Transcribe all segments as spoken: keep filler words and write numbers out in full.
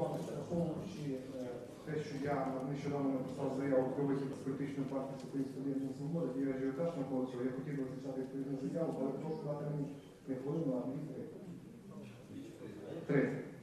враховуючи те, що я нещодавно написав заяву про вихід з політичної партії Всеукраїнського об'єднання «Свобода» і ажіотаж навколо цього, я хотів би записати відповідну заяву, але прошу дати мені не хвилину, а дві три. Три.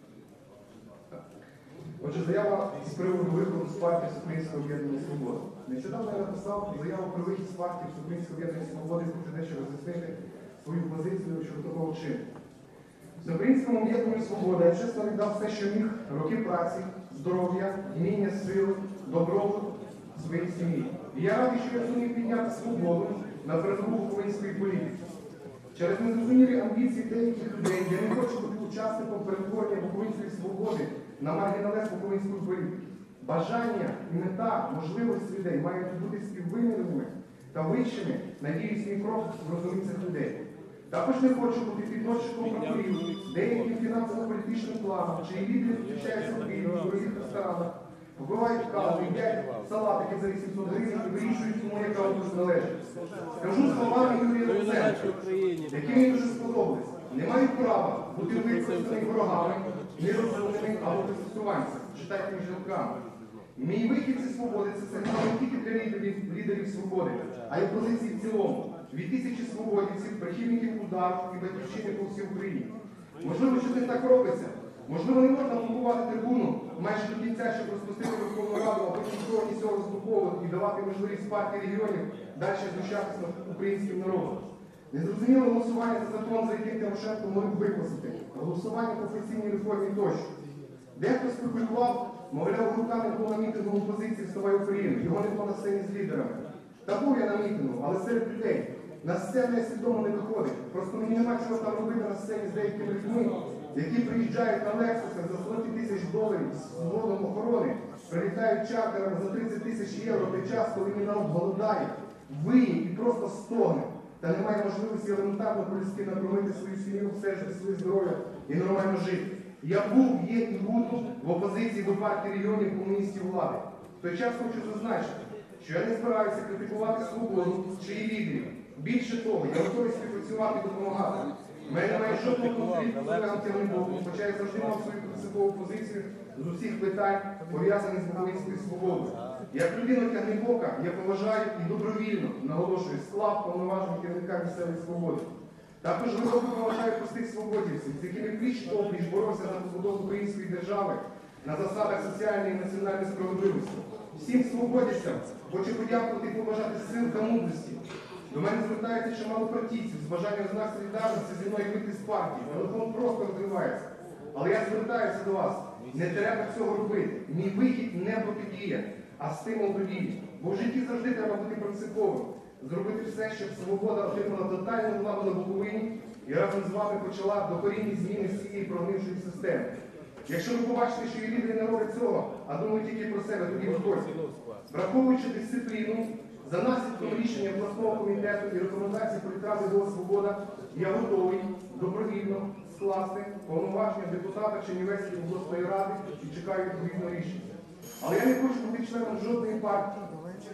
Отже, заява з приводу виходу з партії Всеукраїнського об'єднання «Свобода». Нещодавно я написав заяву про вихід з партії Всеукраїнського об'єднання «Свобода» і хочу дещо роз'яснити свою позицію щодо такого вчинку. Всеукраїнському об'єднанню «Свобода» я чесно віддав все, що міг, роки праці, здоров'я, вміння, сили, добробут своїй сім'ї. І я радий, що я зумів підняти свободу на передову української політики. Через незрозумілі амбіції деяких людей я не хочу бути учасником перетворення української свободи на маргіналезм української політики. Бажання і мета, можливості людей мають бути співвимірними та вищими, надіюсь, мій крок зрозумів цих людей. Також не хочу бути підносчиком прокурів, деяким фінансово-політичним планом, чиї лідери зустрічаються в Києві, в дорогих ресторанах, попивають каву, їдять салатики за вісімсот гривень і вирішують, кому яка область належить. Скажу словами Юрія Луценка, які мені дуже сподобались. Не мають права бути використані ворогами, нерозумними або пристосуванцями. Читайте між рядками. Мій вихід зі свободи – це сигнал не тільки для лідерів, лідерів свободи, а й опозиції в цілому. Від тисячі свободівців, прихильників удару і батьківщини по всій Україні. Можливо, щось не так робиться. Можливо, не можна блокувати трибуну майже до кінця, щоб розпустити Верховну Раду, а потім цього і цього розблоковувати і давати можливість партії регіонів далі знущатися над українським народом. Незрозуміле голосування за закон, за яким Тимошенко могли б викласити. Голосування по пенсійній реформі тощо. Дехто спекулював, мовляв, рука не було на мітингу опозиції «Вставай Україна», його не було на сцені з лідерами. Та був я на мітингу, але серед людей. На сцену я свідомо не виходить. Просто мені нема чого там робити на сцені з деякими людьми, які приїжджають на Лексусах за сотні тисяч доларів з взводом охорони, прилітають чартерами за тридцять тисяч євро в той час, коли мій народ голодає, виє і просто стогне. Та немає можливості елементарно по-людськи накормити свою сім'ю, обстежити своє здоров'я і нормально жити. Я був, є і буду в опозиції до партії регіонів комуністів влади. В той час хочу зазначити, що я не збираюся критикувати свободу чи її лідерів. Більше того, я готовий співпрацювати і допомагати. У мене немає жодного конфлікту з Олегом Тягнебоком, хоча я завжди мав свою принципову позицію з усіх питань, пов'язаних з українською свободою. Як людину Тягнебока я поважаю і добровільно, наголошую, склад повноважень керівника місцевої свободи. Також глибоко поважаю простих свободівців, з якими пліч-опліч боровся за побудову української держави на засадах соціальної і національної справедливості. Всім свободівцям хочу подякувати і побажати сил та мудрості. До мене звертаються чимало партійців з бажанням знак солідарності зі мною вийти з партії. Телефон просто розривається. Але я звертаюся до вас. Не треба цього робити. Мій вихід не протидія, а стимул до дії. Бо в житті завжди треба бути принциповим. Зробити все, щоб свобода отримала тотальну владу на Буковині і разом з вами почала докорінні зміни з цієї прогнившої системи. Якщо ви побачите, що і лідери не роблять цього, а думають тільки про себе, тоді виходьте. Враховуючи дисципліну, за наслідком рішення обласного комітету і рекомендацій політради «Голос Свобода» я готовий добровільно скласти повноваження депутата Чернівецької обласної ради і чекаю відповідного рішення. Але я не хочу бути членом жодної партії.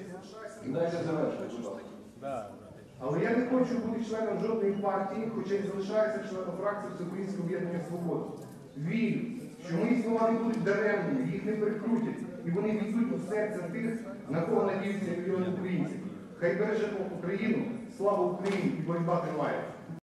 Дайте завершити, будь ласка. Але я не хочу бути членом жодної партії, хоча й залишаюся членом фракції Всеукраїнського об'єднання «Свобода». Вірю, що мої слова не будуть даремними, їх не перекрутять, і вони війдуть у серце тих, на кого надіються мільйони українців. Хай береже Україну, слава Україні і боротьба триває.